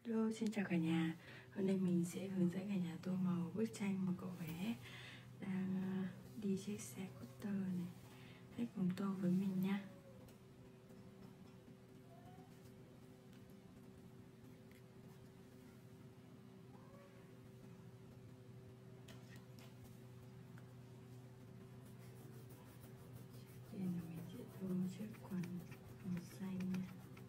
Hello, xin chào cả nhà. Hôm nay mình sẽ hướng dẫn cả nhà tô màu bức tranh mà cậu bé đang đi chiếc xe scooter này. Hãy cùng tô với mình nha. Đây là mình sẽ tô chiếc quần màu xanh nha.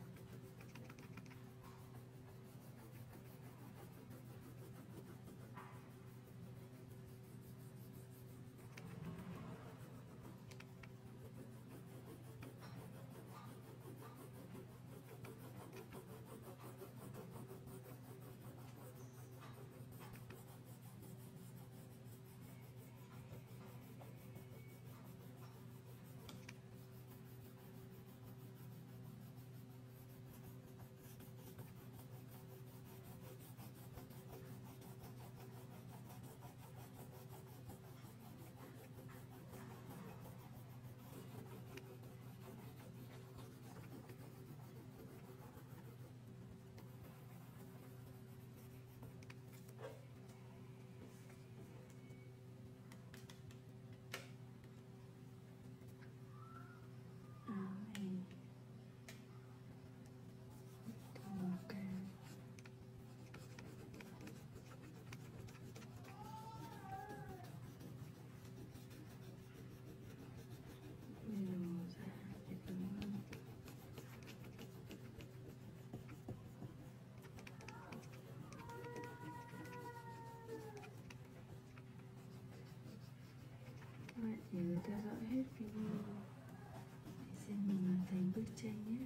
Các bạn nhớ theo dõi hết video để xem mình hoàn thành bức tranh nhé.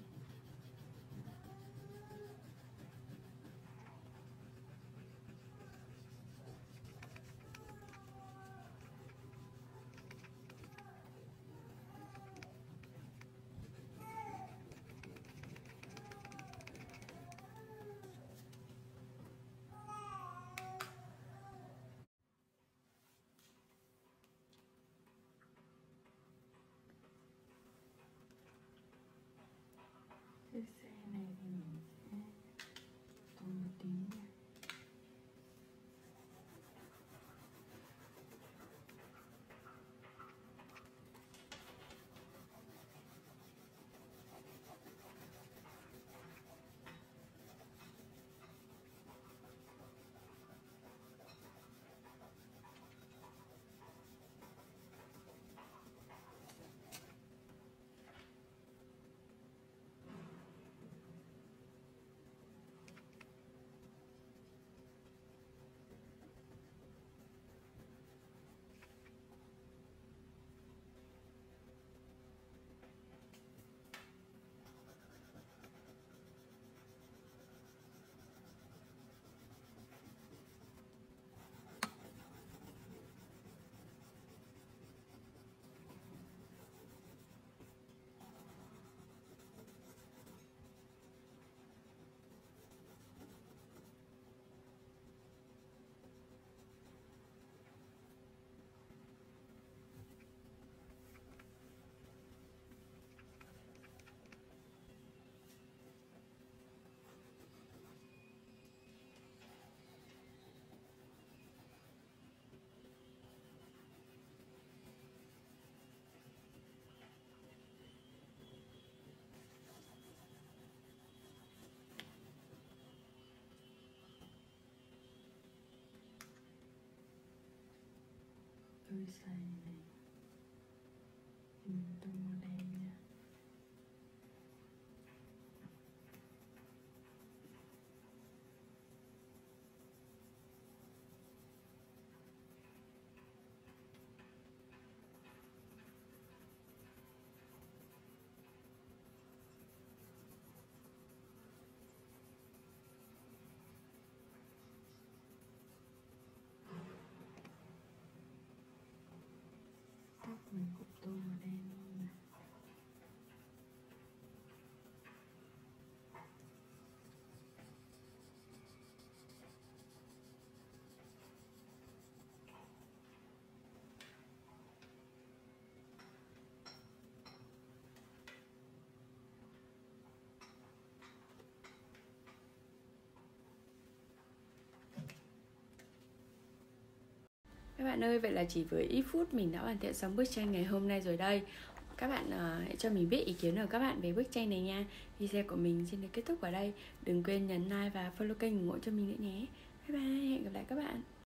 Chiếc xe này thì mình sẽ tô một tí nha. Đôi giày này mình tô màu đen nha. Tóc mình cũng tô màu đen luôn này. Các bạn ơi, vậy là chỉ với ít phút mình đã hoàn thiện xong bức tranh ngày hôm nay rồi đây. Các bạn hãy cho mình biết ý kiến của các bạn về bức tranh này nha. Video của mình xin được kết thúc ở đây. Đừng quên nhấn like và follow kênh ủng hộ cho mình nữa nhé. Bye bye, hẹn gặp lại các bạn.